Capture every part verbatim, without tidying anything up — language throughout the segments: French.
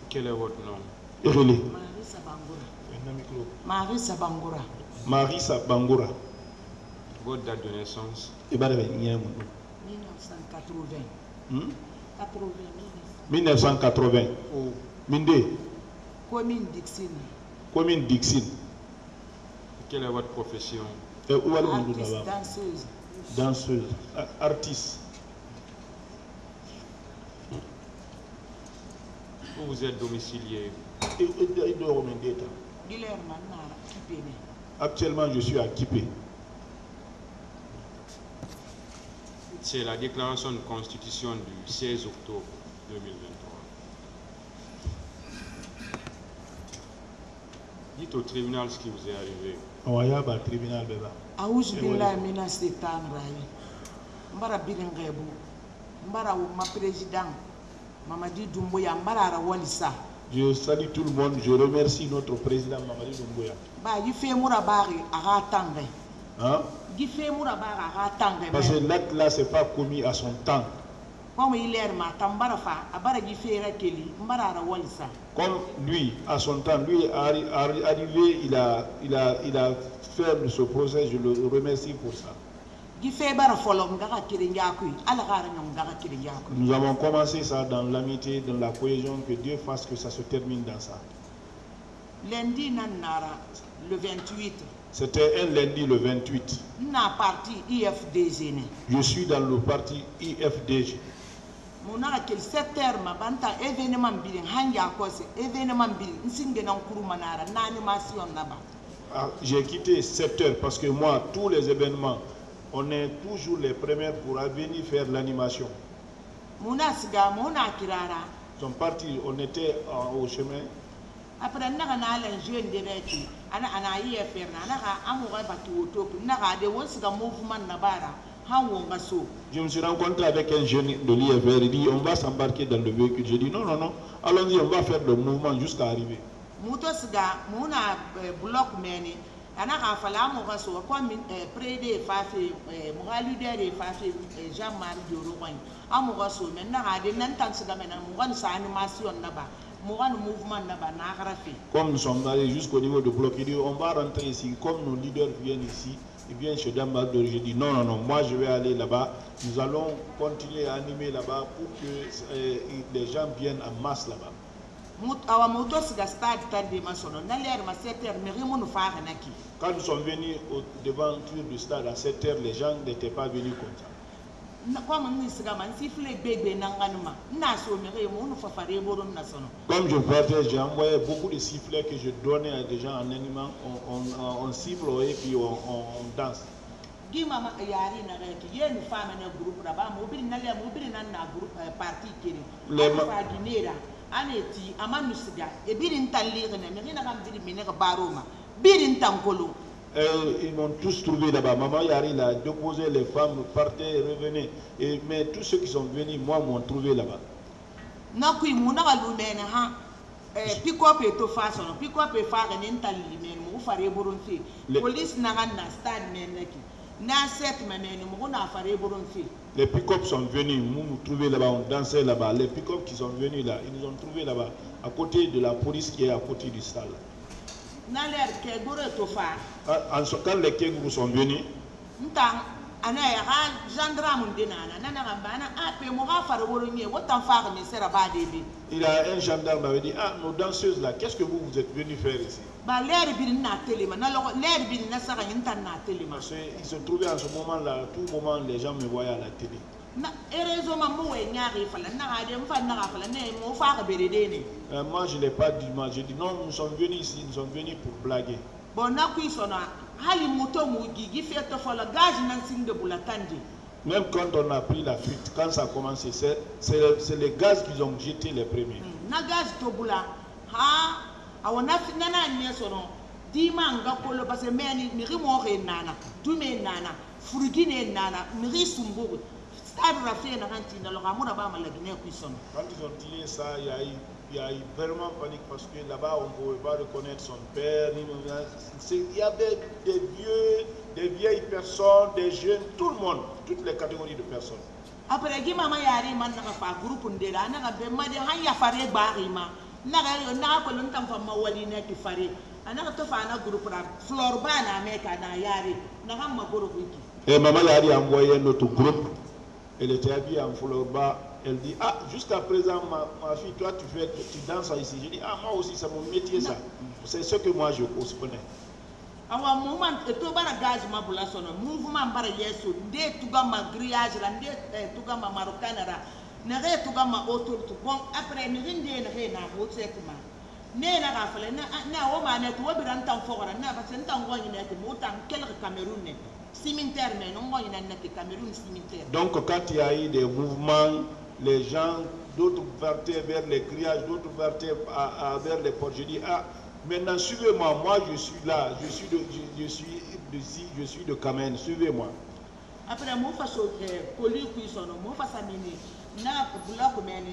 Quel est votre nom? Marie Sabangura. Marie Sabangura. Marie Sabangura. Votre date de naissance? mille neuf cent quatre-vingts. Hmm? mille neuf cent quatre-vingts. mille neuf cent quatre-vingts. Oh. Minde. Commune Dixine. Commune Dixine. Quelle est votre profession? Et où est le Artiste, danseuse. Danseuse. Ah, artiste. Où vous êtes domicilié? Actuellement, je suis à Kipé. C'est la déclaration de constitution du seize octobre deux mille vingt-trois. Dites au tribunal ce qui vous est arrivé. Awayaba tribunal beba. Aouj billah mina setan rayi. Mbara bilingebu. Mbara ma président Mamadi Doumbouya mbara ra walisa. Je salue tout le monde, je remercie notre président Mamadi Doumbouya. Ba yife mura bari aga tangé. Hein? Yife mura bari aga tangé. Parce que l'acte là c'est pas commis à son temps. Comme il est ma tambara fa abara yife ra keli mbara ra walisa. Comme lui, à son temps, lui arrivé, il a, il a, il a fait ce procès, je le remercie pour ça. Nous avons commencé ça dans l'amitié, dans la cohésion, que Dieu fasse que ça se termine dans ça. Lundi, le vingt-huit. C'était un lundi le vingt-huit. Je suis dans le parti I F D G. Ah, j'ai quitté sept heures parce que moi, tous les événements, on est toujours les premiers pour venir faire l'animation. Ils sont partis, on était euh, au chemin. Après, on a un jeune direct, on a un I F R, on a un mouvement. Je me suis rencontré avec un jeune de l'I F R, il dit on va s'embarquer dans le véhicule. J'ai dit non, non, non, allons-y, on va faire le mouvement jusqu'à arriver. Comme nous sommes allés jusqu'au niveau du bloc, il dit on va rentrer ici, comme nos leaders viennent ici. Et bien chez Dambador, j'ai dit non, non, non, moi je vais aller là-bas. Nous allons continuer à animer là-bas pour que euh, les gens viennent en masse là-bas. Quand nous sommes venus au devanture du stade à sept heures, les gens n'étaient pas venus comme ça. Comme je partais, j'ai envoyé beaucoup de sifflets que je donnais à des gens en animant, on, on, on cible et puis on, on, on danse. Et ils m'ont tous trouvé là-bas. Maman Yari l'a déposé, les femmes partaient, revenaient. Et, mais tous ceux qui sont venus, moi, m'ont trouvé là-bas. Pick-up et to façon, pick-up et faire un intalimé, ou faire un bourronfi. Police n'a pas stade, n'a sept ménés, ou n'a fait un bourronfi. Les pick-up sont venus, nous nous trouver là-bas, on dansait là-bas. Les pick-up qui sont venus là, ils nous ont trouvé là-bas, à côté de la police qui est à côté du stade. En ce cas, les Kégourous sont venus. Il a un gendarme qui avait dit, ah, nos danseuses là, qu'est-ce que vous, vous êtes venus faire ici? Ils se trouvaient en ce moment-là, à tout moment, les gens me voyaient à la télé. Euh, moi, je ne l'ai pas dit, moi, j'ai dit non, nous sommes venus ici, nous sommes venus pour blaguer. Même quand on a pris la fuite, quand ça a commencé, c'est les gaz qu'ils ont jeté les premiers. Quand ils ont tiré ça, il y a eu, il y a eu vraiment panique parce que là-bas, on ne pouvait pas reconnaître son père. Il y avait des vieux, des vieilles personnes, des jeunes, tout le monde, toutes les catégories de personnes. Après, naga yo naga ko lon tam fa mawali ne ki fare anaka to fa na groupe ra flor ba na me ka na yari naga ma groupe wiki. Et maman Yari a envoyé notre groupe. Elle était habillée en fleur bas. Elle dit, ah, jusqu'à présent, ma, ma fille, toi, tu fais, tu danses ici. Je dis, ah, moi aussi, c'est mon métier, ça. C'est ce que moi, je connais. Awa moment to bara gaz ma bula sono mouvement bara yeso de tuga ma grillage la de tuga ma marocanera ne re tuga ma autour tout bon après ne rinde ne re na mo sekuma ne na ga fale na na o ma ne to biran tan fogora na ba sen tan ngoni ne mo tan quelques Cameroun ne cimetière mais non ngoni na ne Cameroun cimetière. Donc quand il y a eu des mouvements, les gens d'autres partaient vers les grillages, d'autres partaient vers les portes. Je dis, ah, maintenant suivez-moi, moi je suis là, je suis de, je, je suis d'ici, je suis de Kamen, suivez-moi. Après moi fasse poli cuisson, moi fasse amini, na bloc meni,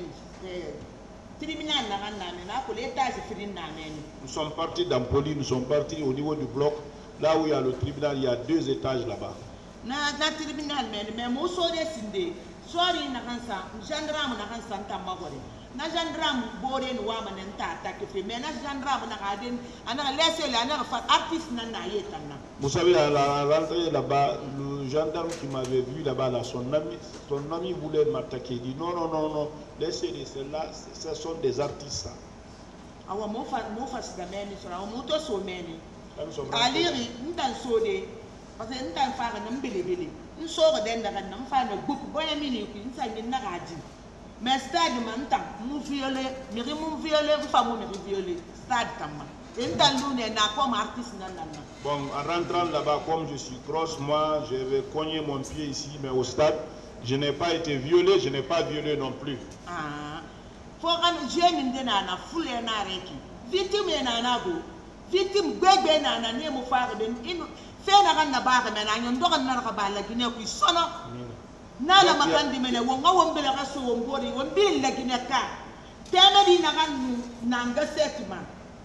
tribunal na na na pour l'étage fini na meni. Nous sommes partis dans Poli, nous sommes partis au niveau du bloc, là où il y a le tribunal, il y a deux étages là-bas. Na na tribunal meni, mais moi sori sinde, sori na kansa, gendarme na kansa tamagore. Na gendarme boré no wa manenta attaque fait mais na gendarme na gaden ana laisser la na fa artiste na na yetana. Vous savez à la rentrée là-bas le gendarme qui m'avait vu là-bas là son ami son ami voulait m'attaquer il dit non non non non laissez-les ceux-là ce sont des artistes. Awa mo fa mo fa sidameni sura mo to so meni aliri ndan sode parce que ndan fa ga nam belebele nso ga den daga nam fa na groupe boya mini ku nsa ni na gaji. Mais stade maintenant, nous violé, nous nous violé, nous fameux nous violé, stade tamma. Et dans l'une n'a comme artiste nanana. Bon, en rentrant là-bas, comme je suis grosse, moi, je vais cogner mon pied ici, mais au stade, je n'ai pas été violé, je n'ai pas violé non plus. Ah, faut que je ne nana foule na reki. Victime nana go, victime bébé nana ne mo faire ben in fait na na ba mais na nyondo na ka ba la Guinée ku sono. Nala makandi mene wonga wombele kaso wombori wombili la gineka teme di naga nanga setima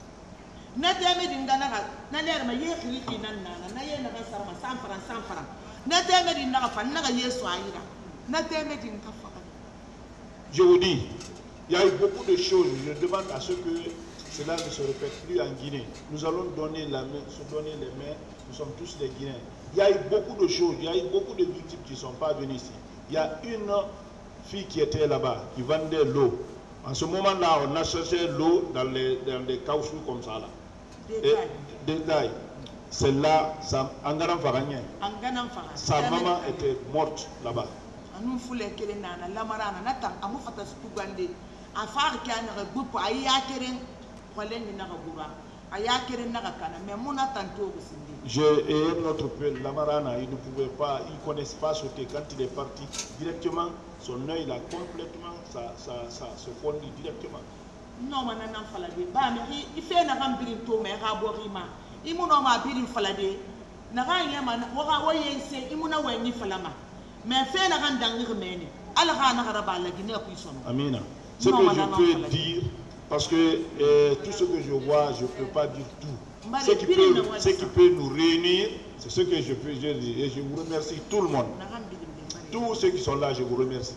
na teme di ngana na lere ma ye khiri nan nana na ye naga sarma cent francs cent francs na teme di naga fan naga yesu ayira na teme di ngafa. Je vous dis, il y a eu beaucoup de choses. Je demande à ce que cela ne se répète plus en Guinée. Nous allons donner la main, se donner les mains. Nous sommes tous des Guinéens. Il y a eu beaucoup de choses. Il y a eu beaucoup de victimes qui ne sont pas venues ici. Il y a une fille qui était là-bas, qui vendait l'eau. En ce moment-là, on a cherché l'eau dans les, dans les caoutchoucs comme ça. Là. Détail. Celle-là, sa maman était morte là-bas. Je et notre père, Lamarana, il ne pouvait pas, il ne connaissait pas sauter. Quand il est parti directement, son œil là complètement, ça, ça, ça se fondit directement. Non, mais non, falade. Bah, mais il fait un remplir tout, mais raborima. Il m'a pas bien falade. N'a rien, man. Wara waye c'est, il m'a pas ni falama. Mais fait un randang remède. Alors, on a rabal la Guinée puissant. Amina. Ce que je peux dire. Parce que euh, tout ce que je vois, je ne peux pas dire tout. Ce qui peut, ce qui peut nous réunir, c'est ce que je peux dire. Et je vous remercie tout le monde. Tous ceux qui sont là, je vous remercie.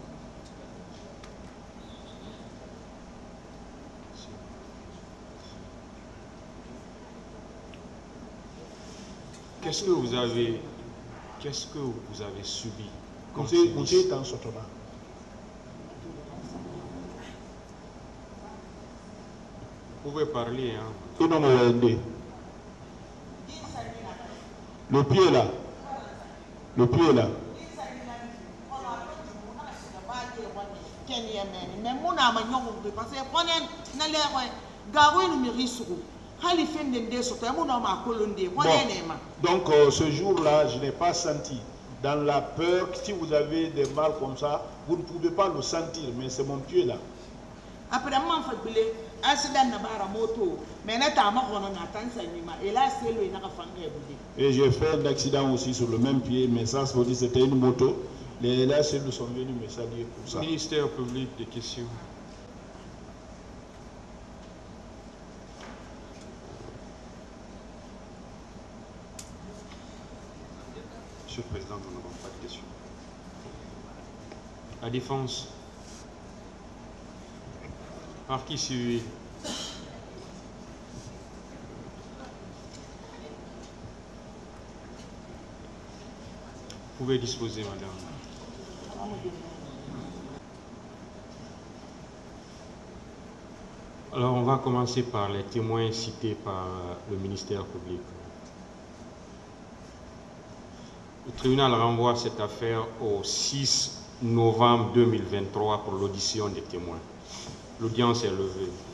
Qu'est-ce que vous avez, qu'est-ce que vous avez subi comme Vous pouvez parler, hein. Le pied là. Le pied là. Bon. Donc euh, ce jour-là, je n'ai pas senti. Dans la peur, si vous avez des mal comme ça, vous ne pouvez pas le sentir, mais c'est mon pied là. Après, et j'ai fait un accident aussi sur le même pied, mais ça, c'était une moto. Les là, nous sont venus me saluer pour ça. Ministère public des questions. Monsieur le Président, nous n'avons pas de questions. La défense. Partie civile. Vous pouvez disposer, madame. Alors, on va commencer par les témoins cités par le ministère public. Le tribunal renvoie cette affaire au six novembre deux mille vingt-trois pour l'audition des témoins. L'audience est levée.